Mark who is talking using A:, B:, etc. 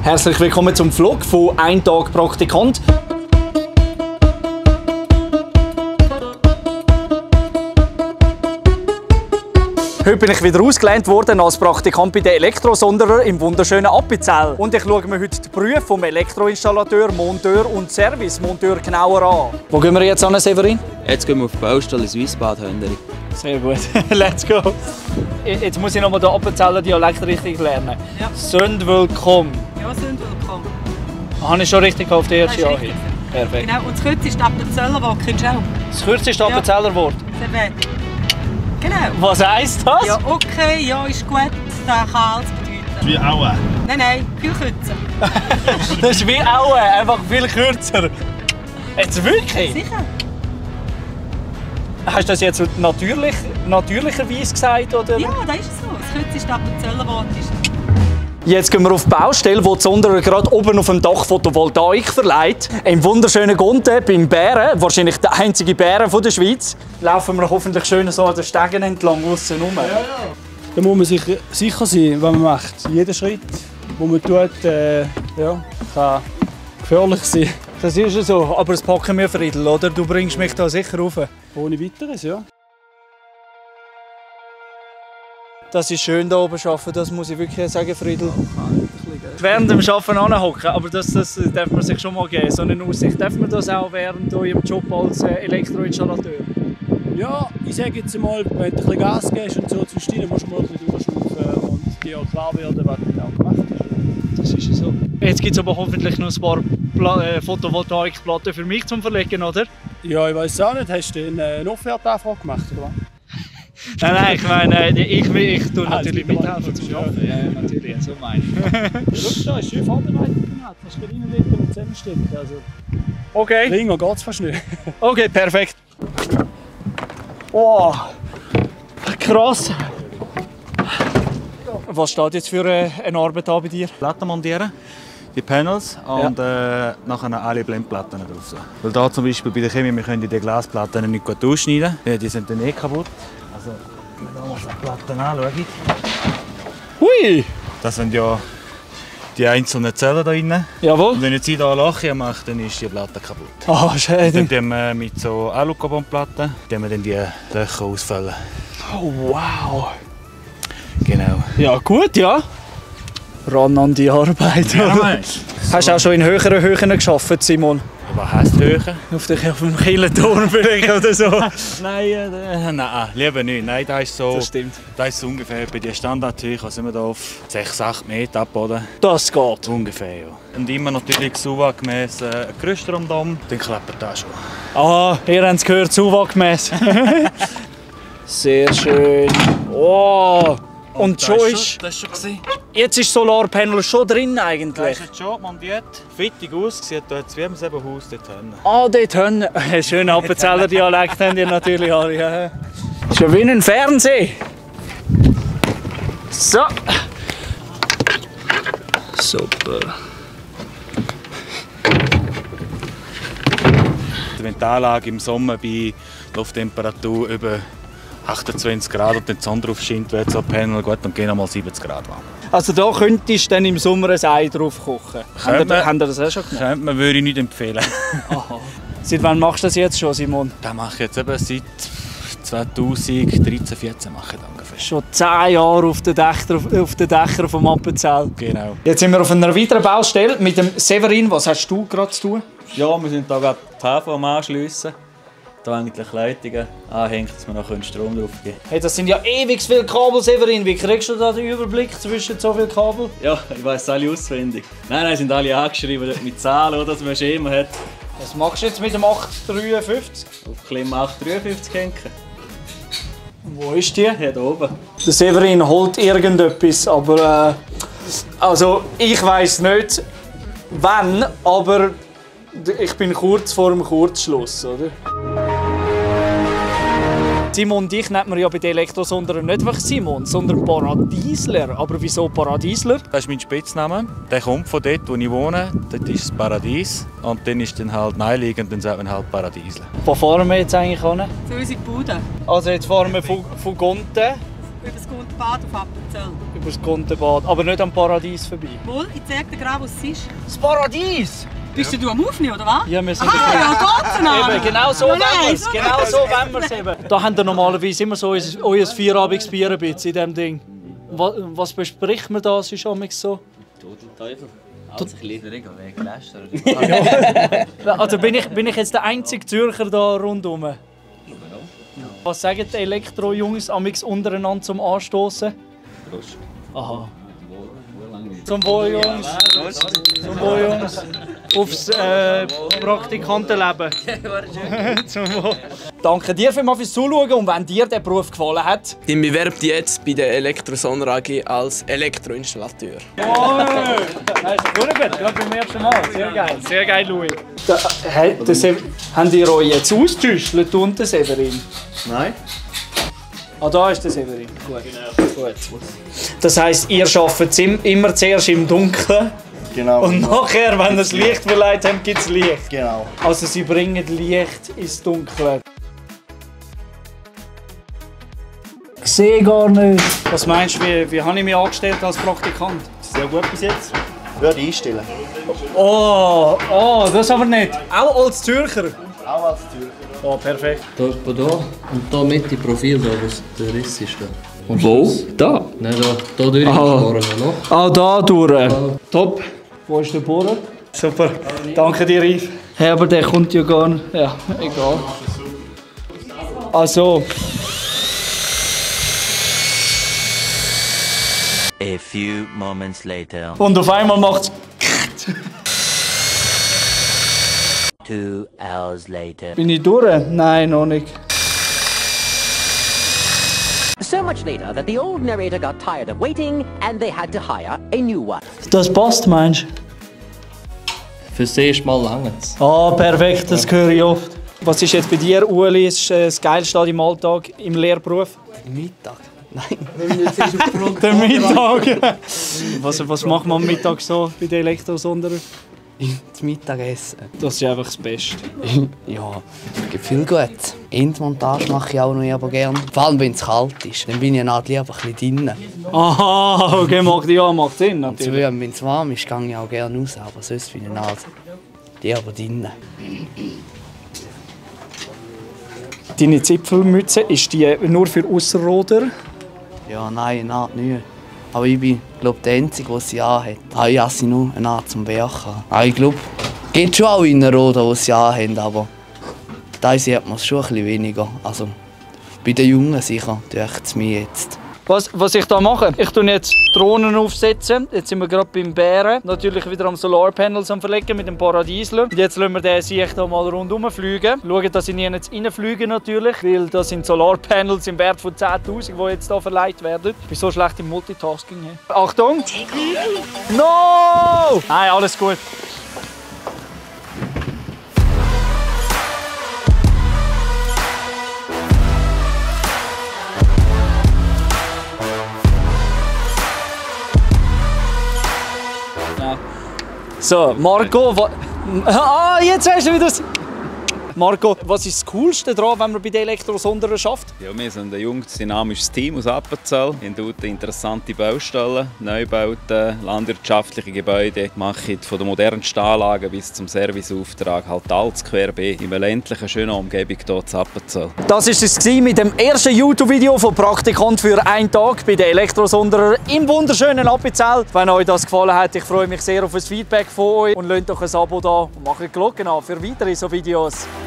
A: Herzlich willkommen zum Vlog von «Ein Tag Praktikant». Heute bin ich wieder ausgelernt worden als Praktikant bei den Elektrosonderern im wunderschönen Appenzell. Und ich schaue mir heute die Berufe vom Elektroinstallateur, Monteur und Servicemonteur genauer an. Wo gehen wir jetzt an, Severin?
B: Jetzt gehen wir auf die Baustelle ins Wiesbad, Hönderi.
A: Sehr gut, let's go. Jetzt muss ich noch mal den Appenzeller Dialekt richtig lernen.
C: Ja.
A: «Sind willkommen».
C: Ja, sind willkommen.
A: Habe ich schon richtig auf die erste Jahr hin? Perfekt.
C: Genau, und das kürzeste Appenzeller Wort kennst du auch?
A: Das kürzeste Appenzeller Wort?
C: Servet. Genau.
A: Was heisst das?
C: Ja, okay, ja, ist gut, das kann alles bedeuten.
D: Wie Aue.
C: Nein, viel kürzer.
A: Das ist wie Aue, einfach viel kürzer. Jetzt wirklich?
C: Sicher?
A: Hast du das jetzt natürlicherweise gesagt? Oder?
C: Ja, das ist so. Das kürzeste Appenzeller Wort ist.
A: Jetzt gehen wir auf die Baustelle, wo die Sonderer gerade oben auf dem Dach Photovoltaik verleiht. Im wunderschönen Gunten, beim Bären, wahrscheinlich der einzige Bären der Schweiz. Laufen wir hoffentlich schön so an den Stegen entlang aussen rum. Ja.
E: Da muss man sich sicher sein, was man macht. Jeder Schritt, den man tut, kann gefährlich sein.
A: Das ist ja so, aber das packen wir, Friedel, oder? Du bringst mich da sicher rauf.
E: Ohne Weiteres, ja.
A: Das ist schön, hier oben zu arbeiten, das muss ich wirklich sagen, Friedel. Während dem Arbeiten anhocken, aber das darf man sich schon mal geben. So eine Aussicht darf man das auch während eurem Job als Elektroinstallateur?
E: Ja, ich sage jetzt mal, wenn du ein bisschen Gas gibst und so zwischendurch musst du mal ein bisschen durchschnaufen und dir auch klar werden, was du genau gemacht hast. Das ist ja so. Jetzt gibt es aber hoffentlich noch ein paar Photovoltaikplatten für mich zum Verlegen, oder? Ja, ich weiß auch nicht. Hast du eine Offertanfrage gemacht, oder was?
A: Nein, ich meine, ich tue natürlich mithelfen zum Arbeiten. Ja, natürlich, so meine ich.
E: Schau, da ist schön vorbereitet gemacht. Kannst du reinlegen und zusammenstecken. Also,
A: okay.
E: länger geht es fast nicht.
A: Okay, perfekt. Oh, krass. Was steht jetzt für eine Arbeit an bei dir?
D: Platten montieren, die Panels und nachher alle Blendplatten drauf. Weil da zum Beispiel bei der Chemie, wir können die Glasplatten nicht gut ausschneiden. Die sind dann kaputt. Also, wenn wir uns die Platten anschauen.
A: Hui!
D: Das sind ja die einzelnen Zellen da drin.
A: Jawohl.
D: Und wenn jetzt ich hier ein Loch mache, dann ist die Platte kaputt.
A: Ah, schön.
D: Dann wir mit so Alucarbonplatten dann die Löcher ausfüllen.
A: Oh, wow.
D: Genau.
A: Ja, gut, ja. Ran an die Arbeit.
D: Ja,
A: Hast du auch schon in höheren Höhen gearbeitet, Simon?
D: was heisst Höhe?
A: Auf dem Killenturm vielleicht oder so?
D: Nein, lieber nicht. Nein, das ist so.
A: Das stimmt.
D: Das ist so ungefähr bei der Standardhöhe, sind wir da auf 6-8 Meter abboden.
A: Das geht.
D: Ungefähr, ja. Und immer natürlich SUVA-gemäss Gerüst rundum, dann klappt das schon.
A: Aha, ihr habt es gehört, SUVA-gemäss. Sehr schön. Oh. Und schon ist,
D: das ist schon gewesen.
A: jetzt ist Solarpanel schon drin
D: Das
A: eigentlich.
D: ist jetzt schon montiert. Fittig ausgesehen, da hat es wie im selben Haus dort hinten.
A: Ah, dort hinten. Schönen Appenzeller Dialekt haben die natürlich alle. Ja. Ist ja wie ein Fernsehen. So. Super.
D: Wenn die Anlage im Sommer bei Lufttemperatur über 28 Grad und die Sonne drauf scheint, wird so ein Panel gut und gehen einmal 70 Grad warm.
A: Also da könntest du dann im Sommer ein Ei drauf kochen. Habt ihr das auch schon gemacht?
D: Könnte man, würde ich nicht empfehlen.
A: Aha. Seit wann machst du das jetzt schon, Simon?
D: Das mache ich jetzt eben seit 2013, 14 mache ich das ungefähr.
A: Schon 10 Jahre auf den Dächern vom Appenzell.
D: Genau.
A: Jetzt sind wir auf einer weiteren Baustelle mit dem Severin. Was hast du gerade zu tun?
B: Ja, wir sind hier gerade die HV am Anschliessen. Da eigentlich Leitungen anhängt, dass wir noch Strom drauf geben können.
A: Hey, das sind ja ewig viele Kabel, Severin. Wie kriegst du da den Überblick zwischen so vielen Kabel?
B: Ja, ich weiss alle auswendig. Nein, sind alle angeschrieben dort mit Zahlen, oder, dass man ein Schema hat.
A: Was machst du jetzt mit dem 853?
B: Auf Klima 853 hängen.
A: Wo ist die?
B: Hier oben.
A: Der Severin holt irgendetwas, aber also ich weiss nicht wann, aber ich bin kurz vor dem Kurzschluss, oder? Simon, dich nennt man ja bei den Elektrosonderern nicht einfach Simon, sondern Paradiesler. Aber wieso Paradiesler?
D: Das ist mein Spitzname. Der kommt von dort, wo ich wohne. Dort ist das Paradies. Und dann ist dann halt naheliegend, dann sagt man halt Paradiesler.
A: Wo fahren wir jetzt eigentlich hin?
C: Zu unsere Bude.
A: Also jetzt fahren wir von Gunten
C: Über das Gundenbad auf Appenzell.
E: das Guntenbad. Aber nicht am Paradies vorbei.
C: Wohl, ich zeig dir gerade, was es ist.
E: Das Paradies!
C: Bist du am Aufnehmen, oder was?
E: Ja, wir sind
C: Ja, geht's
E: eben, genau so wollen wir es. Genau so wollen wir es eben. Da habt ihr normalerweise immer so euer Feierabendbier ein bisschen in diesem Ding. Was bespricht man da? Es ist auch so.
F: Teufel. Also ein bisschen weglässt.
E: Also bin ich jetzt der einzige Zürcher da rundherum? Was sagen die Elektro-Jungs amigs untereinander zum Anstoßen?
F: Prost.
E: Aha. Zum Wohl, Jungs. Zum Wohl, Jungs. Aufs Praktikantenleben. Zum Wohl. Danke dir vielmals fürs Zuschauen und wenn dir der Beruf gefallen hat.
G: Ich bewerbe jetzt bei der Elektrosonder AG als Elektroinstallateur.
E: Das ist gut, gerade beim ersten Mal. Sehr geil, Louis. Habt ihr euch jetzt ausgetüstelt, du und der Severin?
F: Nein.
E: Ah, da ist der Severin. Gut. Gut. Das heisst, ihr arbeitet immer zuerst im Dunkeln.
F: Genau.
E: Und nachher, wenn ihr das Licht verleiht habt, gibt es Licht.
F: Genau.
E: Also sie bringen Licht ins Dunkle. Ich sehe gar nicht. Was meinst du, wie habe ich mich angestellt als Praktikant?
F: Sehr gut bis jetzt. Würde ich einstellen.
E: Oh, das aber nicht. Auch als Zürcher?
F: Auch als Zürcher.
E: Oh, perfekt.
H: Da und da mit dem Profil, da, wo der Riss ist. Da.
E: Wo? Da?
H: Nein, da durch bohren wir noch.
E: Ah, da durch. Top. Wo ist der Bohrer? Super. Danke dir, Yves. Hey, aber der kommt ja gar nicht. Ja, egal. Also.
I: A few moments later.
E: Und auf einmal macht's.
I: 2 hours later.
E: Bin ich durch? Nein, noch nicht.
J: So much later that the old narrator got tired of waiting and they had to hire a new one.
E: Das passt, meinst du?
H: Fürs erste Mal langt's.
E: Ah, perfekt, das höre ich oft. Was ist jetzt bei dir, Ueli, das Geilste im Alltag, im Lehrberuf?
G: Mittag? Nein.
E: Der Mittag? Was macht man am Mittag so bei den Elektrosondern?
G: Das Mittagessen.
E: Das ist einfach das Beste.
G: Ja, gibt viel gut. Endmontage mache ich auch noch aber gerne. Vor allem, wenn es kalt ist. Dann bin ich lieber ein bisschen drinnen.
E: Aha, okay, macht Sinn natürlich.
G: Wenn es warm ist, gehe ich auch gerne raus. Aber sonst bin ich lieber drinnen.
E: Deine Zipfelmütze, ist die nur für Ausserrhoder?
G: Ja, nein, nicht. Aber ich bin, glaube der Einzige, der sie anhat. Ich habe sie nur eine Art zum Werken. Ich glaube, es gibt schon auch Innerrhoden, die sie anhaben, aber da sieht man es schon ein bisschen weniger. Also, bei den Jungen sicher, dürfen es mir jetzt.
E: Was ich da mache, ich tue jetzt Drohnen aufsetzen. Jetzt sind wir gerade beim Bären. Natürlich wieder am Solarpanels am Verlegen mit dem Paradiesler. Und jetzt lassen wir den sich da mal rundherum fliegen. Schauen, dass sie nicht reinfliegen natürlich, weil das sind Solarpanels im Wert von 10'000, die jetzt hier verleiht werden. Ich bin so schlecht im Multitasking. Achtung! No! Nein, alles gut. So, Marco, jetzt hast du wieder das. Marco, was ist das Coolste daran, wenn man bei den Elektrosondern schafft?
D: Ja, wir sind ein junges, dynamisches Team aus Appenzell. Wir bauen interessante Baustellen, Neubauten, landwirtschaftliche Gebäude, machen von den modernsten Anlagen bis zum Serviceauftrag halt alles querbeet in einer ländlichen, schönen Umgebung hier in Appenzell.
A: Das war es mit dem ersten YouTube-Video von Praktikant für einen Tag bei den Elektrosonderern im wunderschönen Appenzell. Wenn euch das gefallen hat, ich freue mich sehr auf ein Feedback von euch und lasst doch ein Abo da und macht die Glocke an für weitere so Videos.